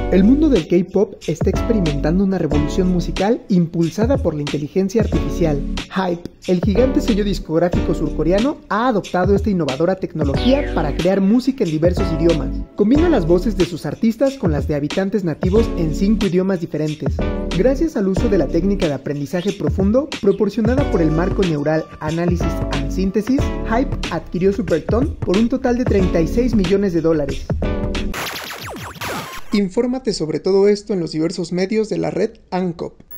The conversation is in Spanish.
El mundo del K-pop está experimentando una revolución musical impulsada por la inteligencia artificial. HYBE, el gigante sello discográfico surcoreano, ha adoptado esta innovadora tecnología para crear música en diversos idiomas. Combina las voces de sus artistas con las de habitantes nativos en 5 idiomas diferentes. Gracias al uso de la técnica de aprendizaje profundo proporcionada por el marco neural Analysis and Synthesis, HYBE adquirió Supertone por un total de $36 millones. Infórmate sobre todo esto en los diversos medios de la red ANCOP.